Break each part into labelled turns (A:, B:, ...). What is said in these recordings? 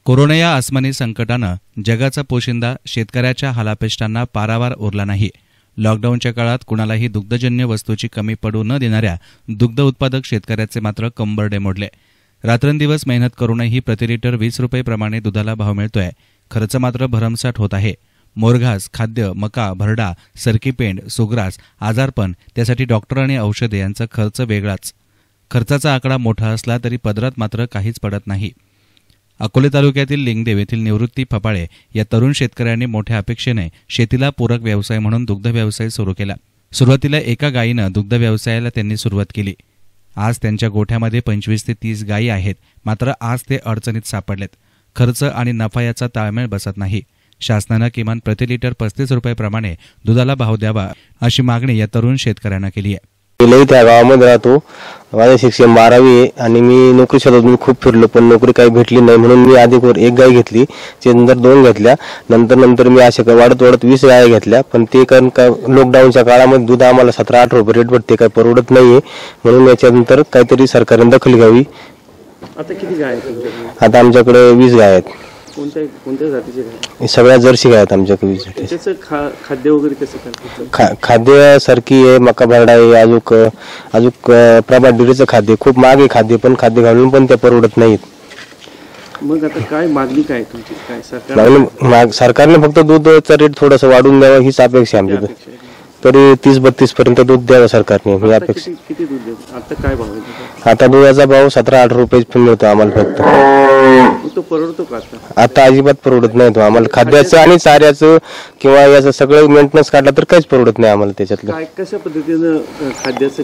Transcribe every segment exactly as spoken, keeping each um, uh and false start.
A: Corona या आसमानी संकटानं जगाचा पोशिंदा शेतकऱ्याच्या हालापेष्टांना पारावार उरला नाही। लॉकडाऊनच्या काळात कुणालाही दुग्धजन्य वस्तूची कमी पडू न देणाऱ्या दुग्ध उत्पादक शेतकऱ्याचे मात्र कंबरडे मोडले। रात्रंदिवस मेहनत करूनही प्रति लिटर वीस रुपये प्रमाणे दुधाला भाव मिळतोय। खर्च मात्र भरमसाठ होत आहे। मोरघास, खाद्य, मका, भरडा, सरकी पेंड, सुग्रास, आजारपण, त्यासाठी डॉक्टर आणि औषधे यांचा खर्च वेगळाच। खर्चाचा आकडा मोठा असला तरी पदरात मात्र काहीच पडत नाही। अकोले तालुक्यातील लिंगदेव येथील निवृत्ती फपाळे या तरुण शेतकऱ्यांनी मोठ्या अपेक्षेने शेतीला पूरक व्यवसाय म्हणून दुग्ध व्यवसाय सुरू केला। सुरुवातीला एका गायीनं दुग्ध व्यवसायाला त्यांनी सुरुवात केली। आज त्यांच्या गोठ्यामध्ये पंचवीस ते तीस गायी आहेत। मात्र आज ते अडचणीत सापडलेत। खर्च आणि नफा याचा ताळमेळ बसत नाही। शासनानं किमान प्रति लिटर पस्तीस रुपये दुधाला भाव द्यावा अशी मागणी या तरुण शेतकऱ्यांना केली आहे।
B: मी त्या गावामध्ये राहतो। माझे शिक्षण बारावी आहे आणि मी नोकरी शोधत मी खूप फिरलो पण नोकरी काही भेटली नाही, म्हणून मी आधी एक गाय घेतली, त्यानंतर दोन घेतल्या, नंतर नंतर मी असे वाढत वाढत वीस गाय घेतल्या। पण ते कारण का लॉकडाऊनच्या काळामध्ये दूध आम्हाला सतरा अठरा रुपये रेट भेटते, काही परवडत नाहीये, म्हणून याच्यानंतर काहीतरी सरकारने दखल घ्यावी। आता किती गाय आहेत? आता आमच्याकडे वीस गाय आहेत।
C: कोणत्या कोणत्या जातीचे गाय?
B: सगळ्या जर्सी गाय आहेत आमच्याकडे।
C: त्याचं खाद्य वगैरे कसं करतात?
B: खाद्य सरकी आहे, मका भरडा आहे, अजूक अजूक प्रभात डेअरीचं खाद्य खूप महाग आहे खाद्य, पण खाद्य घालून पण ते परवडत नाहीत।
C: मग आता काय मागणी काय तुमची? काय सरकार
B: सरकारने फक्त दूधचा रेट थोडासा वाढवून द्यावा हीच अपेक्षा आमची। तरी तीस बत्तीस पर्यंत दूध द्यावं सरकारने ही अपेक्षा।
C: किती दूध देत आता? काय भाव आहे?
B: आता दुधाचा भाव सतरा अठरा रुपये मिळतो आम्हाला फक्त।
C: तो परवडतो का आता?
B: आता अजिबात परवडत नाही तो आम्हाला। खाद्याचं आणि चाऱ्याचं किंवा याचं सगळं मेंटेनन्स काढला तर काहीच परवडत नाही आम्हाला त्याच्यातलं।
C: काय कशा पद्धतीनं खाद्याचं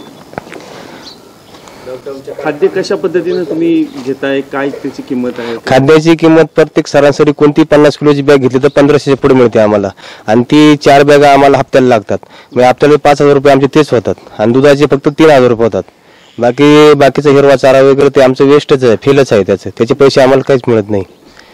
C: खाद्य कशा पद्धतीनं तुम्ही घेताय? काय त्याची किंमत आहे?
B: खाद्याची किंमत प्रत्येक सरासरी कोणती पन्नास किलोची बॅग घेतली तर पंधराशे पुढे मिळते आम्हाला, आणि ती चार बॅगा आम्हाला हप्त्याला लागतात। म्हणजे हप्त्याला पाच हजार रुपये आमचे तेच होतात, आणि दुधाचे फक्त तीन हजार रुपये होतात। बाकी बाकीचा हिरवा चारा वगैरे ते आमचं वेस्टच आहे, फेलच आहे त्याचे त्याचे पैसे आम्हाला काहीच मिळत नाही।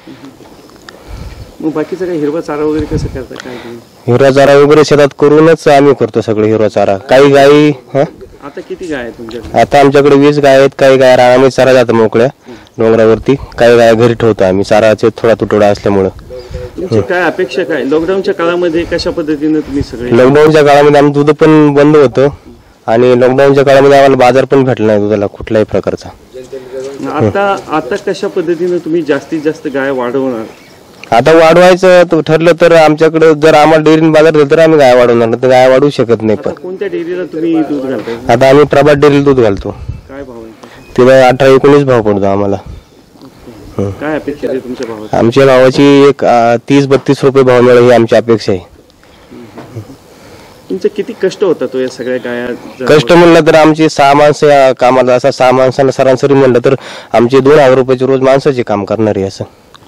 C: मग बाकीचा काही हिरवा चारा वगैरे कसं करता? काय
B: हिरवा चारा वगैरे शेतात करूनच आम्ही करतो सगळं हिरवा चारा। काही गायी
C: आता किती गाय आहेत तुमच्याकडे?
B: आता आमच्याकडे वीस गाय आहेत। काही गाय रानामध्ये चारा जातात मोकळ्या डोंगरावरती, काही गाय घरी ठेवतो आम्ही चाराचे थोडा तुटवडा असल्यामुळे।
C: तुमची काय अपेक्षा काय लॉकडाऊनच्या काळामध्ये? कशा पद्धतीने तुम्ही सगळे?
B: लॉकडाऊनच्या काळामध्ये आमचं दूध पण बंद होतं आणि लॉकडाऊनच्या काळामध्ये आम्हाला बाजार पण भेटला नाही दुधाला कुठल्याही प्रकारचा।
C: आता आता कशा पद्धतीने तुम्ही जास्तीत जास्त गाय वाढवणार?
B: आता वाढवायचं ठरलं तर आमच्याकडे जर आम्हाला डेअरीने बाजार दिला तर आम्ही गाय वाढवणार, तर गाय वाढवू शकत नाही। पण
C: कोणत्या डेअरीला तुम्ही दूध घालताय?
B: आता आम्ही प्रभात डेअरीला दूध घालतो।
C: काय भाव आहे?
B: तिला अठरा एकोणीस भाव पडतो आम्हाला।
C: काय अपेक्षा आहे तुमच्या भावाची?
B: आमच्या भावाची एक तीस बत्तीस रुपये भाव मिळेल ही आमची अपेक्षा आहे।
C: तुमचे किती कष्ट होतात तो या सगळ्या गाया?
B: कष्ट म्हणलं तर आमची सहा माणसं या कामाला, असा सहा माणसांना सरासरी म्हणलं तर आमचे दोन हजार रुपयाचे रोज माणसाचे काम करणारे असं।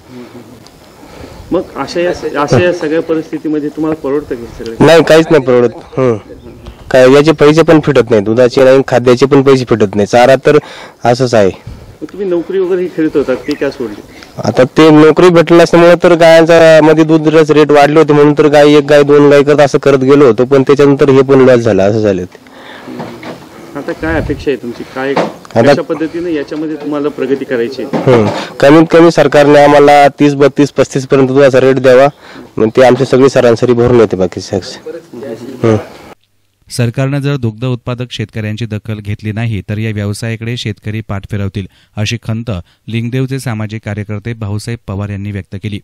C: मग अशा अशा या सगळ्या परिस्थितीमध्ये तुम्हाला परवडतं की सगळं?
B: नाही, काहीच नाही परवडत। हं काय याचे पैसे पण फिटत नाही, दुधाचे नाही, खाद्याचे पण पैसे फिटत नाही। चारा तर असंच आहे।
C: तुम्ही नोकरी वगैरे खेळत होता ते काय सोडली? आता
B: ते नोकरी भेटली नसल्यामुळे तर गायांचा मध्ये दूध रेट वाढले होते, म्हणून तर गाय एक गाय दोन गाय करत असं करत गेलो होतो, पण त्याच्यानंतर हे पण लॉस झालं असं झालं।
C: आता काय अपेक्षा आहे तुमची? काय कशा पद्धतीने याच्यामध्ये तुम्हाला प्रगती करायची?
B: कमीत कमी सरकारने आम्हाला तीस बत्तीस पस्तीस पर्यंत दुधाचा रेट द्यावा, म्हणजे ते आमची सगळी सरासरी भरून येते बाकी सगळं।
A: सरकारनं जर दुग्ध उत्पादक शेतकऱ्यांची दखल घेतली नाही तर या व्यवसायाकडे शेतकरी पाठ फिरवतील अशी खंत लिंगदेवचे सामाजिक कार्यकर्ते भाऊसाहेब पवार यांनी व्यक्त केली।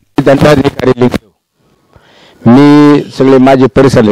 D: मी सगळे माझे परिसर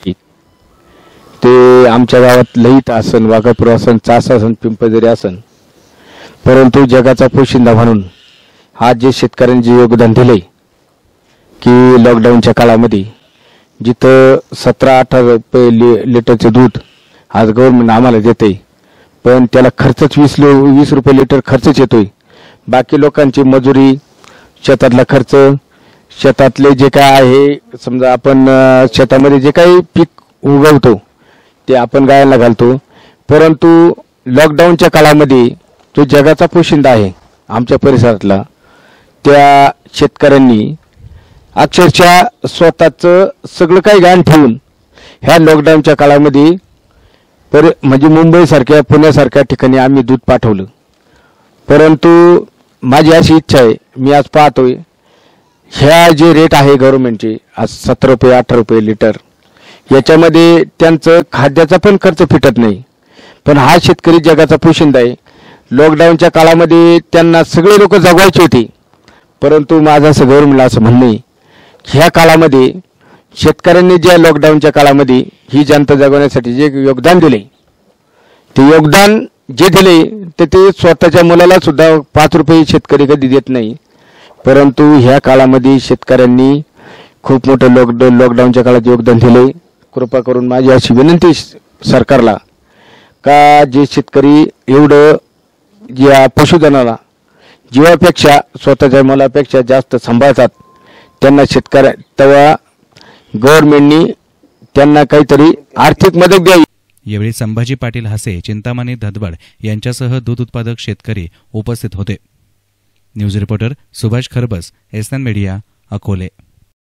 D: ते आमच्या गावात लईत आसन, वाघापूर आसन, चास आसन, पिंपळदरी आसन, परंतु जगाचा पोशिंदा म्हणून आज जे शेतकऱ्यांचे योगदान दिले की लॉकडाऊनच्या काळामध्ये जिथं सतरा अठरा रुपये लि लिटरचे दूध आज गव्हर्नमेंट आम्हाला देते, पण त्याला खर्चच वीस लो वीस रुपये लिटर खर्चच येतोय। बाकी लोकांची मजुरी, शेतातला खर्च, शेतातले जे काय आहे समजा आपण शेतामध्ये जे काही पीक उगवतो ते आपण गायांना घालतो, परंतु लॉकडाऊनच्या काळामध्ये जो जगाचा पोशिंदा आहे आमच्या परिसरातला त्या शेतकऱ्यांनी अक्षरशः स्वतःचं सगळं काही गाण ठेवून ह्या लॉकडाऊनच्या काळामध्ये पर म्हणजे मुंबईसारख्या पुण्यासारख्या ठिकाणी आम्ही दूध पाठवलं, परंतु माझी अशी इच्छा आहे, मी आज पाहतोय ह्या जे रेट आहे गव्हर्नमेंटचे आज सतरा रुपये अठरा रुपये लिटर, याच्यामध्ये त्यांचं खाद्याचा पण खर्च फिटत नाही. पण हा शेतकरी जगाचा पोशिंदा आहे. लॉकडाऊनच्या काळामध्ये त्यांना सगळे लोक जगवायचे होते, परंतु माझं असं गव्हर्नमेंटला असं म्हणणं आहे, ह्या काळामध्ये शेतकऱ्यांनी ज्या लॉकडाऊनच्या काळामध्ये ही जनता जगवण्यासाठी जे योगदान दिले, ते योगदान जे दिले तर ते स्वतःच्या मुलाला सुद्धा पाच रुपये शेतकरी कधी देत नाही. परंतु ह्या काळामध्ये शेतकऱ्यांनी खूप मोठं लॉकडाऊन लॉकडाऊनच्या काळात योगदान दिले. कृपा करून माझी अशी विनंती सरकारला का जे शेतकरी एवढं या पशुधनाला जीवापेक्षा स्वतःच्या मुलापेक्षा जास्त सांभाळतात, त्यांना शेतकऱ्या तेव्हा गव्हर्नमेंटनी त्यांना काहीतरी आर्थिक मदत द्यावी.
A: यावेळी संभाजी पाटील हसे, चिंतामणी धदबड यांच्यासह दूध उत्पादक शेतकरी उपस्थित होते. News reporter Subhash Kharbas, S N media, Akole.